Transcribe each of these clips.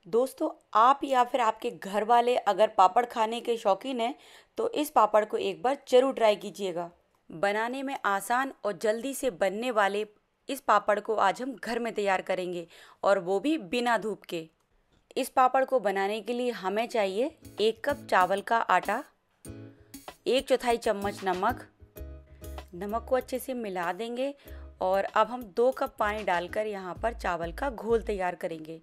दोस्तों, आप या फिर आपके घर वाले अगर पापड़ खाने के शौकीन हैं तो इस पापड़ को एक बार ज़रूर ट्राई कीजिएगा। बनाने में आसान और जल्दी से बनने वाले इस पापड़ को आज हम घर में तैयार करेंगे, और वो भी बिना धूप के। इस पापड़ को बनाने के लिए हमें चाहिए 1 कप चावल का आटा, 1/4 चम्मच नमक। नमक को अच्छे से मिला देंगे और अब हम 2 कप पानी डालकर यहाँ पर चावल का घोल तैयार करेंगे।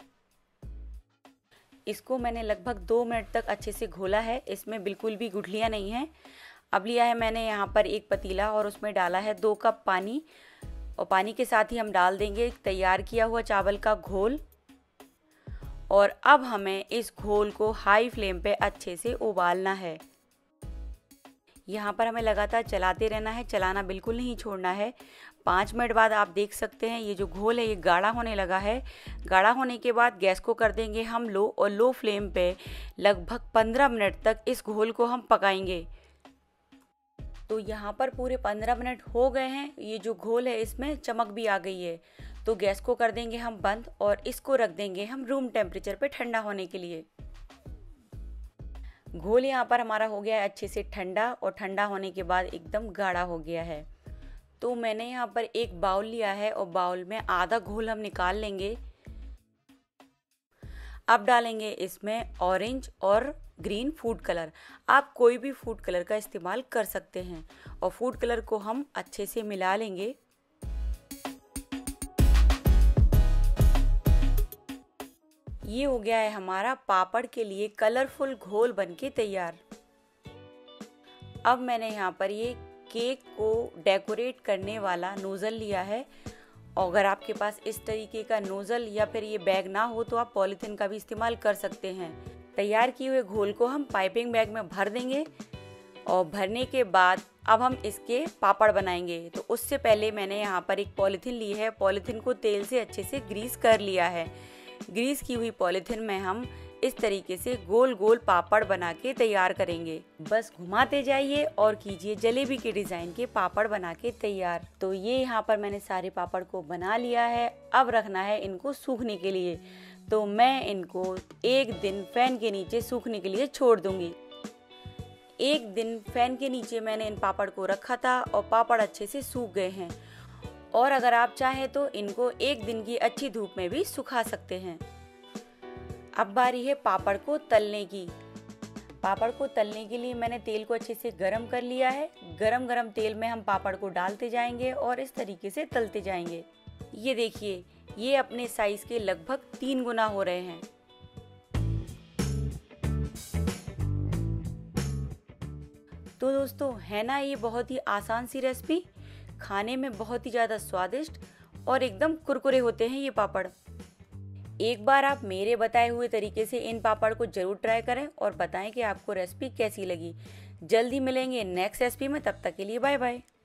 इसको मैंने लगभग 2 मिनट तक अच्छे से घोला है, इसमें बिल्कुल भी गुठलियाँ नहीं हैं। अब लिया है मैंने यहाँ पर एक पतीला और उसमें डाला है 2 कप पानी, और पानी के साथ ही हम डाल देंगे तैयार किया हुआ चावल का घोल। और अब हमें इस घोल को हाई फ्लेम पे अच्छे से उबालना है। यहाँ पर हमें लगातार चलाते रहना है, चलाना बिल्कुल नहीं छोड़ना है। 5 मिनट बाद आप देख सकते हैं ये जो घोल है ये गाढ़ा होने लगा है। गाढ़ा होने के बाद गैस को कर देंगे हम लो, और लो फ्लेम पे लगभग 15 मिनट तक इस घोल को हम पकाएंगे। तो यहाँ पर पूरे 15 मिनट हो गए हैं। ये जो घोल है इसमें चमक भी आ गई है, तो गैस को कर देंगे हम बंद और इसको रख देंगे हम रूम टेम्परेचर पे ठंडा होने के लिए। घोल यहाँ पर हमारा हो गया है अच्छे से ठंडा, और ठंडा होने के बाद एकदम गाढ़ा हो गया है। तो मैंने यहाँ पर एक बाउल लिया है और बाउल में आधा घोल हम निकाल लेंगे। अब डालेंगे इसमें ऑरेंज और ग्रीन फूड कलर। आप कोई भी फूड कलर का इस्तेमाल कर सकते हैं, और फूड कलर को हम अच्छे से मिला लेंगे। ये हो गया है हमारा पापड़ के लिए कलरफुल घोल बनके तैयार। अब मैंने यहाँ पर ये केक को डेकोरेट करने वाला नोज़ल लिया है, और अगर आपके पास इस तरीके का नोज़ल या फिर ये बैग ना हो तो आप पॉलीथिन का भी इस्तेमाल कर सकते हैं। तैयार किए हुए घोल को हम पाइपिंग बैग में भर देंगे, और भरने के बाद अब हम इसके पापड़ बनाएंगे। तो उससे पहले मैंने यहाँ पर एक पॉलीथिन ली है, पॉलीथिन को तेल से अच्छे से ग्रीस कर लिया है। ग्रीस की हुई पॉलीथिन में हम इस तरीके से गोल गोल पापड़ बना के तैयार करेंगे। बस घुमाते जाइए और कीजिए जलेबी के डिज़ाइन के पापड़ बना के तैयार। तो ये यहाँ पर मैंने सारे पापड़ को बना लिया है। अब रखना है इनको सूखने के लिए। तो मैं इनको 1 दिन फैन के नीचे सूखने के लिए छोड़ दूंगी। 1 दिन फैन के नीचे मैंने इन पापड़ को रखा था और पापड़ अच्छे से सूख गए हैं। और अगर आप चाहें तो इनको 1 दिन की अच्छी धूप में भी सुखा सकते हैं। अब बारी है पापड़ को तलने की। पापड़ को तलने के लिए मैंने तेल को अच्छे से गरम कर लिया है। गरम गरम तेल में हम पापड़ को डालते जाएंगे और इस तरीके से तलते जाएंगे। ये देखिए, ये अपने साइज के लगभग 3 गुना हो रहे हैं। तो दोस्तों, है ना ये बहुत ही आसान सी रेसिपी, खाने में बहुत ही ज़्यादा स्वादिष्ट और एकदम कुरकुरे होते हैं ये पापड़। एक बार आप मेरे बताए हुए तरीके से इन पापड़ को ज़रूर ट्राई करें और बताएं कि आपको रेसिपी कैसी लगी। जल्दी मिलेंगे नेक्स्ट रेसिपी में, तब तक के लिए बाय बाय।